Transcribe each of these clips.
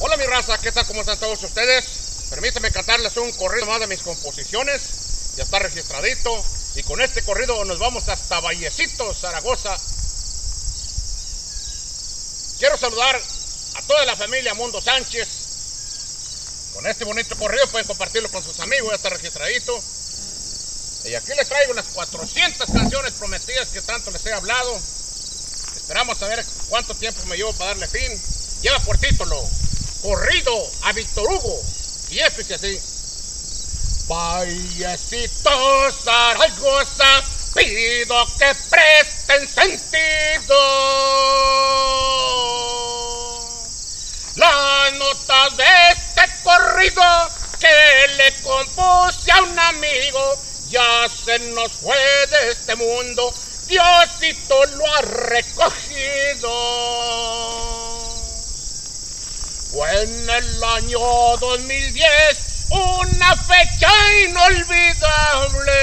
Hola mi raza, ¿qué tal? ¿Cómo están todos ustedes? Permítanme cantarles un corrido más de mis composiciones. Ya está registradito. Y con este corrido nos vamos hasta Vallecito, Zaragoza. Quiero saludar a toda la familia Mundo Sánchez. Con este bonito corrido pueden compartirlo con sus amigos, ya está registradito. Y aquí les traigo las 400 canciones prometidas que tanto les he hablado. Esperamos a ver cuánto tiempo me llevo para darle fin. Lleva por título Corrido a Víctor Hugo. Y fíjese así. Vallecito, Zaragoza, pido que presten sentido. Las notas de este corrido que le compuse a un amigo, ya se nos fue de este mundo, Diosito lo ha recogido. Fue en el año 2010, una fecha inolvidable.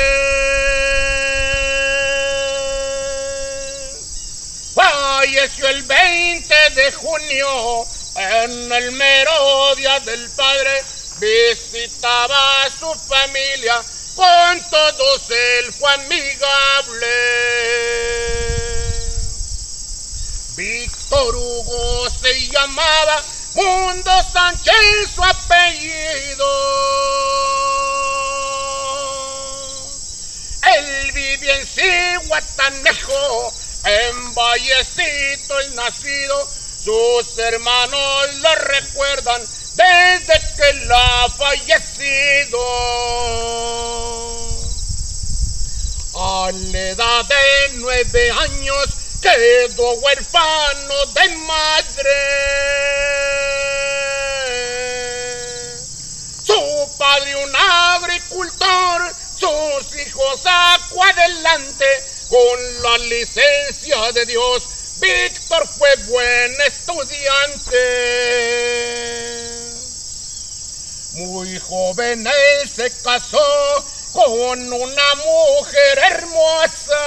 Falleció el 20 de junio, en el mero día del padre, visitaba a su familia, con todos él fue amigable. Víctor Hugo se llamaba, Mundo Sánchez su apellido. Él vivía en Zihuatanejo, en Vallecito el nacido. Sus hermanos lo recuerdan desde que él ha fallecido. A la edad de 9 años quedó huérfano de madre. Su padre un agricultor, sus hijos sacó adelante con la licencia de Dios. Víctor fue buen estudiante. Muy joven él se casó con una mujer hermosa.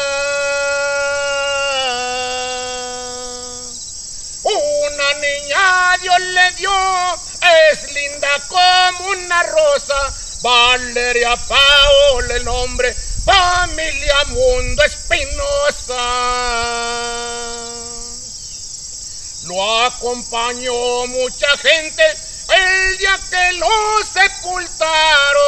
Una niña Dios le dio, es linda como una rosa. Valeria Paola el nombre, familia Mundo Espinosa. Lo acompañó mucha gente el día que lo sepultaron.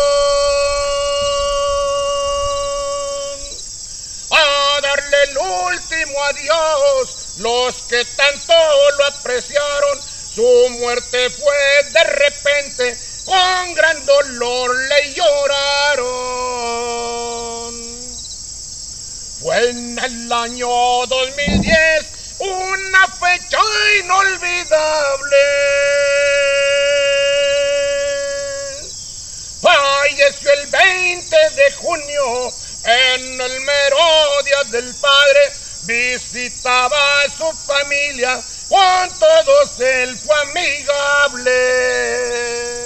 A darle el último adiós, los que tanto lo apreciaron. Su muerte fue de repente, con gran dolor le lloraron. Fue en el año 2010, una fecha inolvidable. Falleció el 20 de junio, en el mero día del padre, visitaba a su familia, con todos él fue amigable.